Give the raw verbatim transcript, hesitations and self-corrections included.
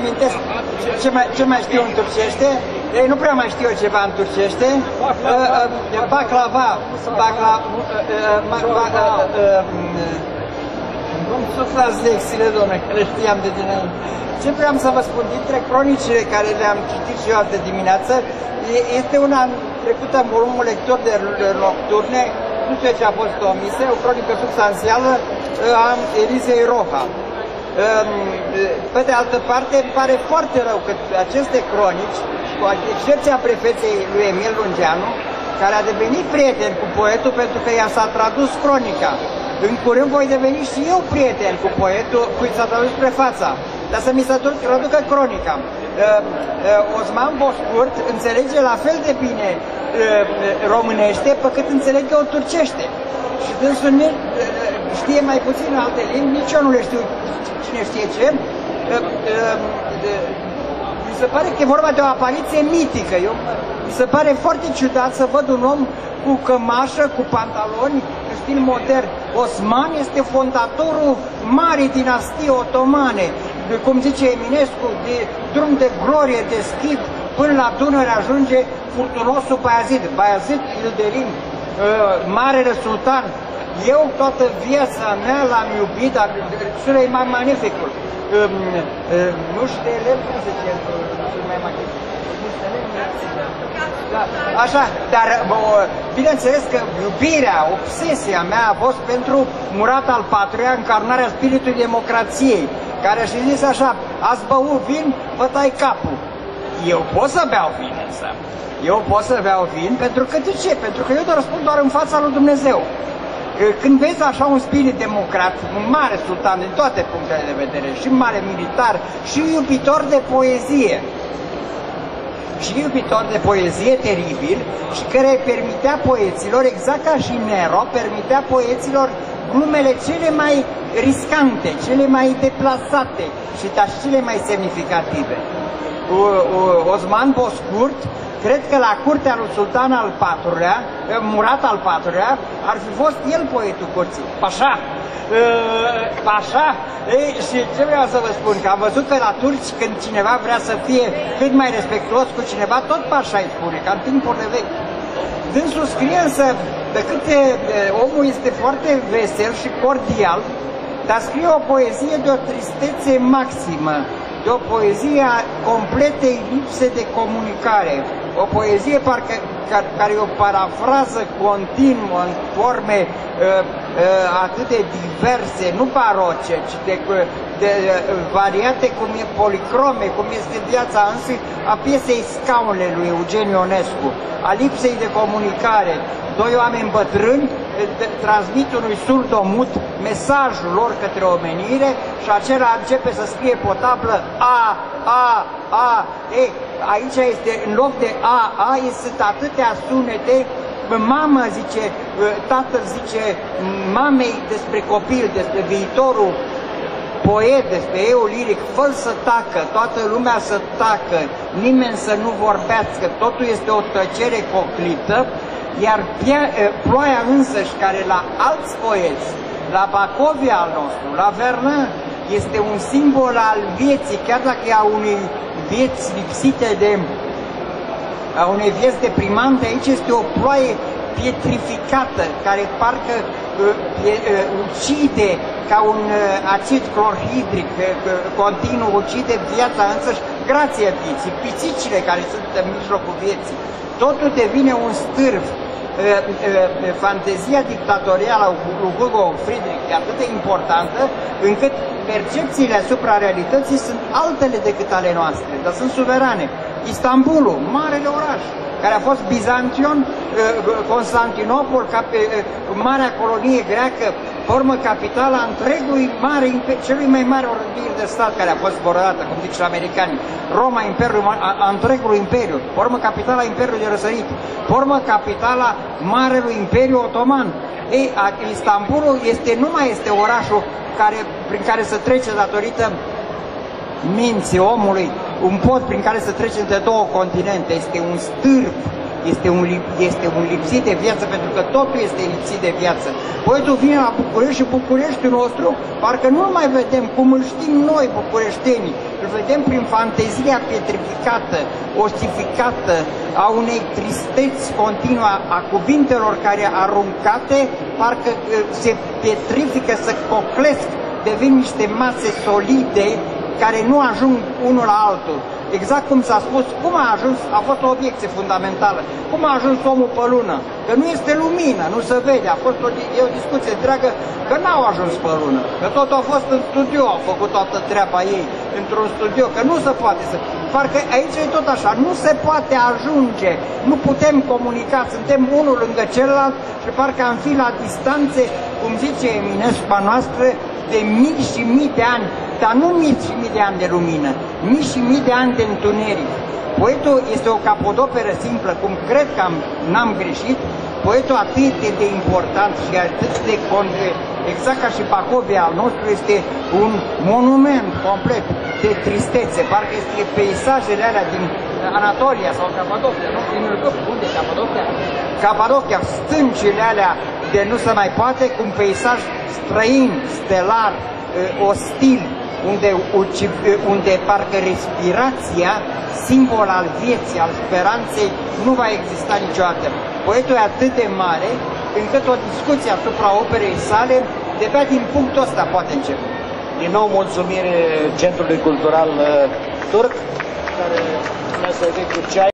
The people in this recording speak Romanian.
amintesc ce mai, ce mai știu în turcește. Ei, nu prea mai știu eu ceva în turcește. Baklava, baklava, cum suflați lecțiile, domnule, că le știam de dinainte. Ce vreau să vă spun, dintre cronicile care le-am citit și eu altă dimineață, este una trecută în volumul lector de nocturne, nu știu ce a fost omise, o cronică substanțială a Elizei Roha. Pe de altă parte, îmi pare foarte rău că aceste cronici, cu excepția prefeței lui Emil Lungeanu, care a devenit prieten cu poetul pentru că i-a s-a tradus cronica. În curând voi deveni și eu prieten cu poetul cui s-a tradus prefața, dar să mi se traducă cronica. Osman Bozkurt înțelege la fel de bine românește pe cât înțelege o turcește. Și dânsul știe mai puțin alte limbi, nici eu nu le știu, cine știe ce. Mi se pare că e vorba de o apariție mitică. Eu, mi se pare foarte ciudat să văd un om cu cămașă, cu pantaloni, în stil modern. Osman este fondatorul marii dinastii otomane, de, cum zice Eminescu, de drum de glorie, de schimb, până la Dunăre ajunge furtunosul Bayazid, Bayazid Ilderim, marele sultan. Eu toată viața mea l-am iubit, dar Suleiman Magnificul. Nu știu de elev, cum zice Suleiman Magnificul. Da, așa, dar bineînțeles că iubirea, obsesia mea a fost pentru Murat al patrulea, încarnarea spiritului democrației, care și zis așa: ați băut vin, vă tai capul. Eu pot să beau vin, însă. Eu pot să beau vin pentru că de ce? Pentru că eu te răspund doar în fața lui Dumnezeu. Când vezi așa un spirit democrat, un mare sultan din toate punctele de vedere, și mare militar, și iubitor de poezie, și iubitor de poezie teribil, și care permitea poeților, exact ca și Nero, permitea poeților glumele cele mai riscante, cele mai deplasate și dar și cele mai semnificative. Osman Bozkurt, cred că la curtea lui Sultan al patrulea, Murat al patrulea, ar fi fost el poetul curții, Pașa. Pașa. Ei, și ce vreau să vă spun, că am văzut că la turci, când cineva vrea să fie cât mai respectuos cu cineva, tot Pașa îi spune, ca în timpurile vechi. Dânsul scrie însă, de câte omul este foarte vesel și cordial, dar scrie o poezie de o tristețe maximă, de o poezie a completei lipse de comunicare, o poezie parcă, care e o parafrază continuă în forme uh, uh, atât de diverse, nu baroce, ci de, de uh, variate, cum e policrome, cum este viața însă a piesei Scaunele lui Eugen Ionescu, a lipsei de comunicare. Doi oameni bătrâni transmit unui surdomut mesajul lor către omenire și acela începe să scrie pe o tablă A, A, A. Ei, aici este, în loc de A, A, sunt atâtea sunete. Mama zice, tatăl zice mamei despre copil, despre viitorul poet, despre eu liric, fă să tacă, toată lumea să tacă, nimeni să nu vorbească, totul este o tăcere coclită. Iar ploaia însăși, care la alți poeți, la Bacovia al nostru, la Verlaine, este un simbol al vieții, chiar dacă e a unei vieți lipsite de, a unei vieți deprimante, aici este o ploaie pietrificată, care parcă uh, uh, ucide ca un uh, acid clorhidric, uh, continuu, ucide viața însăși, grație vieții, pisicile care sunt în mijlocul vieții. Totul devine un stârv. Fantezia dictatorială a lui Hugo Friedrich e atât de importantă încât percepțiile asupra realității sunt altele decât ale noastre, dar sunt suverane. Istanbulul, marele oraș, care a fost Bizantion, Constantinopol, marea colonie greacă, pe urmă capitala întregului mare, celui mai mare orădire de stat care a fost zborată, cum zic și americanii, Roma, imperiul, a, a întregului imperiu, pe urmă capitala Imperiului de Răsărit, pe urmă capitala Marelui Imperiu Otoman. Ei, Istanbulul este, nu mai este orașul care, prin care se trece datorită minții omului, un pod prin care se trece între două continente, este un stârp, este un, este un lipsit de viață, pentru că totul este lipsit de viață. Poetul vine la București și Bucureștiul nostru, parcă nu mai vedem cum îl știm noi, bucureștenii, îl vedem prin fantezia pietrificată, ostificată, a unei tristeți continua a cuvintelor care aruncate, parcă se pietrifică, se coclesc, devin niște mase solide care nu ajung unul la altul. Exact cum s-a spus, cum a ajuns, a fost o obiecție fundamentală, cum a ajuns omul pe lună, că nu este lumină, nu se vede, a fost o, e o discuție întreagă că n-au ajuns pe lună, că totul a fost în studio, au făcut toată treaba ei, într-un studio, că nu se poate să... Parcă aici e tot așa, nu se poate ajunge, nu putem comunica, suntem unul lângă celălalt și parcă am fi la distanțe, cum zice Eminescu noastră, de mii și mii de ani, dar nu mii și mii de ani de lumină, mii și mii de ani de întuneric. Poetul este o capodoperă simplă, cum cred că n-am greșit, poetul atât de important și atât de exact ca și Pacovia al nostru, este un monument complet de tristețe, parcă este peisajele alea din Anatolia sau Capadocia, nu? Din unde e Capadocia? Capadocia, stâncile alea de nu se mai poate, cu un peisaj străin, stelar, ostil, unde, unde parcă respirația, simbol al vieții, al speranței, nu va exista niciodată. Poetul e atât de mare, încât o discuție asupra operei sale, de-abia din punctul ăsta poate începe. Din nou mulțumire Centrului Cultural Turc, care ne-a servit cu ceai.